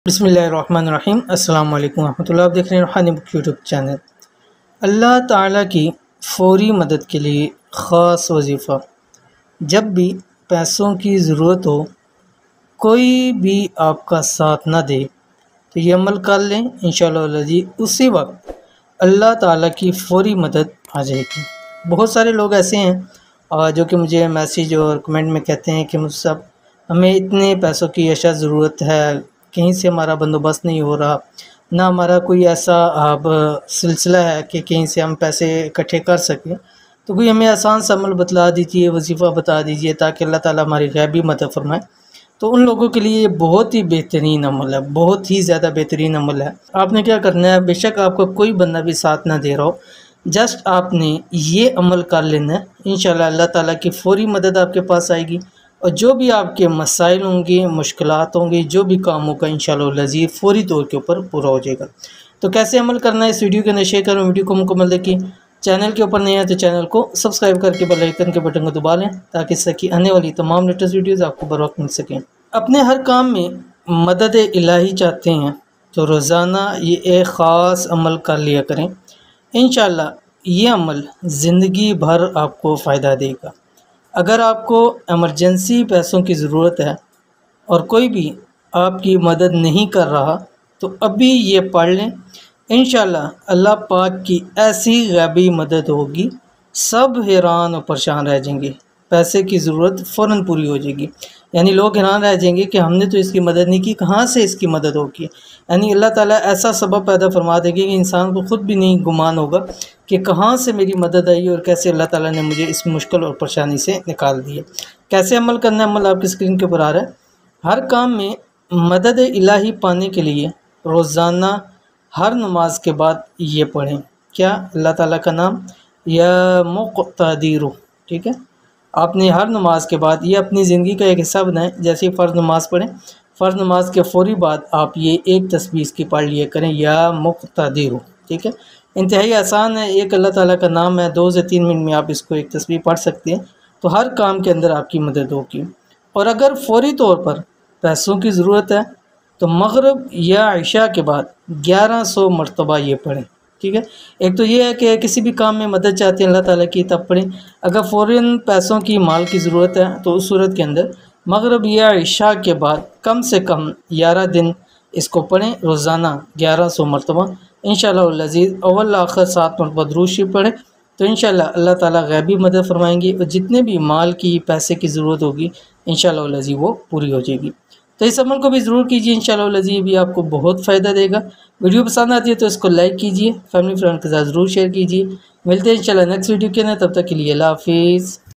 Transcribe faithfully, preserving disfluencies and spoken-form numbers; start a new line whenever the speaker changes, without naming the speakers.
بسم اللہ الرحمن الرحیم۔ السلام علیکم ورحمۃ اللہ۔ آپ دیکھ رہے ہیں روحانی بک یوٹیوب چینل۔ اللہ تعالیٰ کی فوری مدد کے لیے خاص وظیفہ: جب بھی پیسوں کی ضرورت ہو، کوئی بھی آپ کا ساتھ نہ دے تو یہ عمل کر لیں، انشاءاللہ العزیز اسی وقت اللہ تعالیٰ کی فوری مدد آ جائے گی۔ بہت سارے لوگ ایسے ہیں جو کہ مجھے میسیج اور کمنٹ میں کہتے ہیں کہ مجھ صاحب ہمیں اتنے پیسوں کی اشیاء ضرورت ہے، کہیں سے ہمارا بندوبست نہیں ہو رہا، نہ ہمارا کوئی ایسا اب سلسلہ ہے کہ کہیں سے ہم پیسے اکٹھے کر سکیں، تو کوئی ہمیں آسان سا عمل بتلا دیجیے، وظیفہ بتا دیجیے تاکہ اللہ تعالیٰ ہماری غیبی مدد فرمائے۔ تو ان لوگوں کے لیے یہ بہت ہی بہترین عمل ہے، بہت ہی زیادہ بہترین عمل ہے۔ آپ نے کیا کرنا ہے، بے شک آپ کو کوئی بندہ بھی ساتھ نہ دے رہا ہو، جسٹ آپ نے یہ عمل کر لینا ہے، انشاءاللہ اللہ تعالیٰ کی فوری مدد آپ کے پاس آئے گی، اور جو بھی آپ کے مسائل ہوں گے، مشکلات ہوں گے، جو بھی کام ہوگا انشاءاللہ العزیز فوری طور کے اوپر پورا ہو جائے گا۔ تو کیسے عمل کرنا ہے، اس ویڈیو کے اندر شیئر کروں، ویڈیو کو مکمل دیکھیں۔ چینل کے اوپر نہیں ہے تو چینل کو سبسکرائب کر کے بیل آئیکن کے بٹن کو دبا لیں تاکہ اس کی آنے والی تمام لیٹسٹ ویڈیوز آپ کو بر وقت مل سکیں۔ اپنے ہر کام میں مدد الہی چاہتے ہیں تو روزانہ یہ ایک خاص عمل کر لیا کریں، انشاءاللہ یہ عمل زندگی بھر آپ کو فائدہ دے گا۔ اگر آپ کو ایمرجنسی پیسوں کی ضرورت ہے اور کوئی بھی آپ کی مدد نہیں کر رہا تو ابھی یہ پڑھ لیں، انشاءاللہ اللہ پاک کی ایسی غیبی مدد ہوگی، سب حیران اور پریشان رہ جائیں گے، پیسے کی ضرورت فوراً پوری ہو جائے گی۔ یعنی لوگ حیران رہ جائیں گے کہ ہم نے تو اس کی مدد نہیں کی، کہاں سے اس کی مدد ہوگی۔ یعنی اللہ تعالیٰ ایسا سبب پیدا فرما دے گی کہ انسان کو خود بھی نہیں گمان ہوگا کہ کہاں سے میری مدد آئی اور کیسے اللہ تعالیٰ نے مجھے اس مشکل اور پریشانی سے نکال دیا۔ کیسے عمل کرنا ہے، عمل آپ کی اسکرین کے اوپر آ رہا ہے۔ ہر کام میں مدد الہی پانے کے لیے روزانہ ہر نماز کے بعد یہ پڑھیں، کیا؟ اللہ تعالیٰ کا نام، یا مقتدر، ٹھیک ہے؟ آپ نے ہر نماز کے بعد یہ اپنی زندگی کا ایک حصہ بنائیں۔ جیسے فرض نماز پڑھیں، فرض نماز کے فوری بعد آپ یہ ایک تسبیح کی پڑھ لیا کریں، یا مقتدر، ٹھیک ہے؟ انتہائی آسان ہے، ایک اللہ تعالیٰ کا نام ہے، دو سے تین منٹ میں آپ اس کو ایک تسبیح پڑھ سکتے ہیں، تو ہر کام کے اندر آپ کی مدد ہوگی۔ اور اگر فوری طور پر پیسوں کی ضرورت ہے تو مغرب یا عشاء کے بعد گیارہ سو مرتبہ یہ پڑھیں، ٹھیک ہے؟ ایک تو یہ ہے کہ کسی بھی کام میں مدد چاہتے ہیں اللہ تعالیٰ کی تب پڑھیں۔ اگر فوراً پیسوں کی، مال کی ضرورت ہے تو اس صورت کے اندر مغرب یا عشاء کے بعد کم سے کم گیارہ دن اس کو پڑھیں، روزانہ گیارہ سو مرتبہ، انشاءاللہ العزیز اول آخر سات مرتبہ درود شریف پڑھیں تو انشاءاللہ اللہ تعالیٰ غیبی مدد فرمائیں گے، اور جتنے بھی مال کی، پیسے کی ضرورت ہوگی انشاءاللہ العزیز وہ پوری ہو جائے گی۔ تو اس عمل کو بھی ضرور کیجیے، انشاءاللہ العزیز بھی آپ کو بہت فائدہ دے گا۔ ویڈیو پسند آتی ہے تو اس کو لائک کیجیے، فیملی فرینڈ کے ساتھ ضرور شیئر کیجیے۔ ملتے ہیں انشاءاللہ نیکسٹ ویڈیو کے اندر، تب تک کے لیے اللہ حافظ۔